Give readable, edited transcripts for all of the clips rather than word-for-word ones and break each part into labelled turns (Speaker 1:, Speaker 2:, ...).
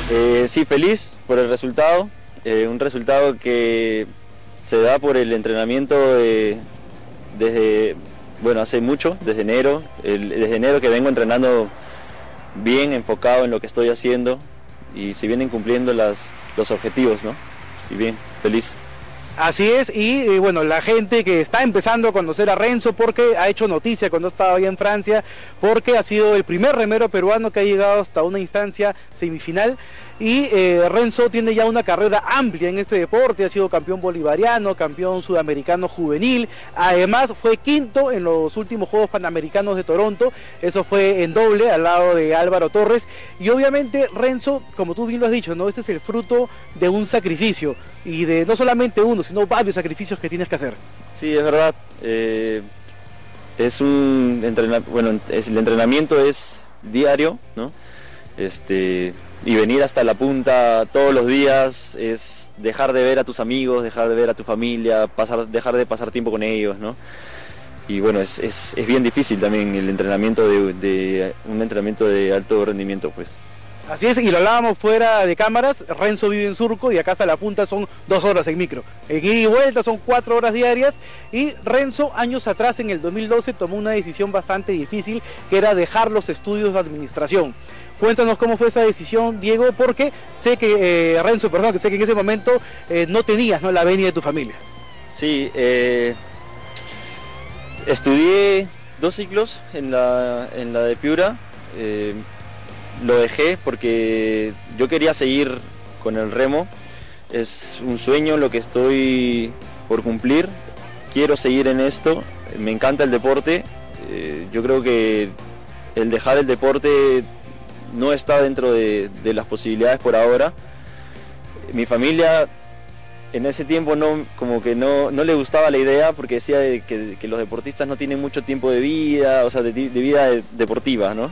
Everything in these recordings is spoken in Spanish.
Speaker 1: Sí, feliz por el resultado, un resultado que se da por el entrenamiento desde, bueno, hace mucho, desde enero, desde enero que vengo entrenando bien, enfocado en lo que estoy haciendo y se vienen cumpliendo los objetivos, ¿no? Y bien, feliz.
Speaker 2: Así es, y bueno, la gente que está empezando a conocer a Renzo porque ha hecho noticia cuando estaba allá en Francia, porque ha sido el primer remero peruano que ha llegado hasta una instancia semifinal. Y Renzo tiene ya una carrera amplia en este deporte, ha sido campeón bolivariano, campeón sudamericano juvenil, además fue quinto en los últimos Juegos Panamericanos de Toronto, eso fue en doble al lado de Álvaro Torres, y obviamente Renzo, como tú bien lo has dicho, ¿no? Este es el fruto de un sacrificio, y de no solamente uno, sino varios sacrificios que tienes que hacer.
Speaker 1: Sí, es verdad, es un bueno, el entrenamiento es diario, ¿no? Y venir hasta la punta todos los días es dejar de ver a tus amigos, dejar de ver a tu familia, dejar de pasar tiempo con ellos, ¿no? Y bueno, es bien difícil también el entrenamiento un entrenamiento de alto rendimiento, pues.
Speaker 2: Así es, y lo hablábamos fuera de cámaras, Renzo vive en Surco y acá hasta la punta son 2 horas en micro. En ida y vuelta son 4 horas diarias y Renzo años atrás, en el 2012, tomó una decisión bastante difícil, que era dejar los estudios de administración. Cuéntanos cómo fue esa decisión, Diego, porque sé que, Renzo, perdón, que sé que en ese momento no tenías, ¿no?, la venia de tu familia.
Speaker 1: Sí, estudié 2 ciclos en la de Piura. Lo dejé porque yo quería seguir con el remo, es un sueño lo que estoy por cumplir, quiero seguir en esto, me encanta el deporte, yo creo que el dejar el deporte no está dentro de las posibilidades por ahora. Mi familia en ese tiempo como que no le gustaba la idea porque decía que los deportistas no tienen mucho tiempo de vida, o sea, de vida deportiva, ¿no?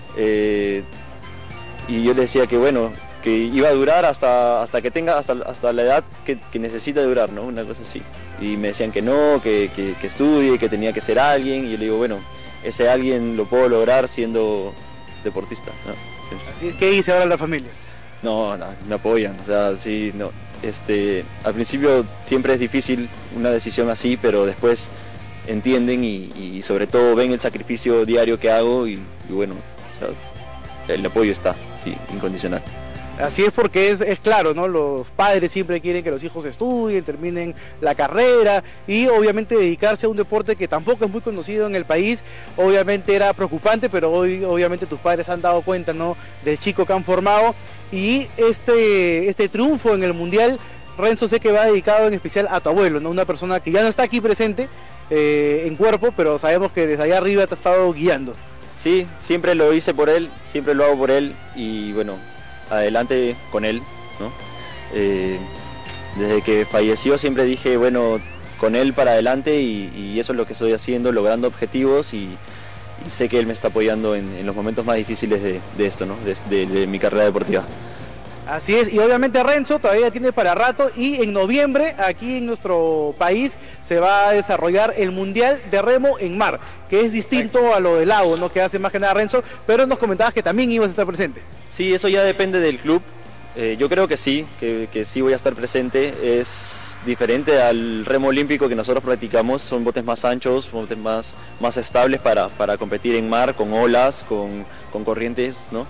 Speaker 1: Y yo le decía que bueno, que iba a durar hasta que tenga, hasta la edad que necesita durar, ¿no? Una cosa así. Y me decían que no, que estudie, que tenía que ser alguien, y yo le digo, bueno, ese alguien lo puedo lograr siendo deportista, ¿no? Sí.
Speaker 2: Así es, ¿qué dice ahora la familia?
Speaker 1: No, me apoyan, o sea, sí, no. Al principio siempre es difícil una decisión así, pero después entienden y sobre todo ven el sacrificio diario que hago y bueno, o sea, el apoyo está, sí, incondicional.
Speaker 2: Así es, porque es claro, ¿no? Los padres siempre quieren que los hijos estudien, terminen la carrera y obviamente dedicarse a un deporte que tampoco es muy conocido en el país. Obviamente era preocupante, pero hoy obviamente tus padres han dado cuenta, ¿no?, del chico que han formado, y este triunfo en el Mundial, Renzo, sé que va dedicado en especial a tu abuelo, ¿no? Una persona que ya no está aquí presente en cuerpo, pero sabemos que desde allá arriba te ha estado guiando.
Speaker 1: Sí, siempre lo hice por él, siempre lo hago por él y bueno, adelante con él, ¿no? Desde que falleció siempre dije, bueno, con él para adelante y eso es lo que estoy haciendo, logrando objetivos y sé que él me está apoyando en los momentos más difíciles de esto, ¿no? De mi carrera deportiva.
Speaker 2: Así es, y obviamente Renzo todavía tiene para rato, y en noviembre aquí en nuestro país se va a desarrollar el Mundial de Remo en Mar, que es distinto a lo del lago, ¿no?, que hace más que nada Renzo, pero nos comentabas que también ibas a estar presente.
Speaker 1: Sí, eso ya depende del club, yo creo que sí voy a estar presente, es diferente al remo olímpico que nosotros practicamos, son botes más anchos, botes más estables para competir en mar, con olas, con corrientes, ¿no?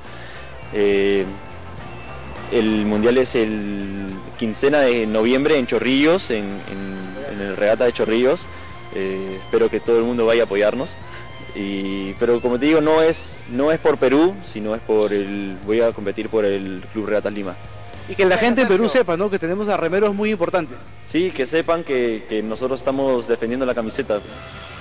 Speaker 1: El mundial es el quincena de noviembre en Chorrillos, en el regata de Chorrillos. Espero que todo el mundo vaya a apoyarnos. Pero como te digo, no es por Perú, sino voy a competir por el Club Regatas Lima.
Speaker 2: Y que la gente en Perú sepa, ¿no?, que tenemos a remeros muy importantes.
Speaker 1: Sí, que sepan que nosotros estamos defendiendo la camiseta.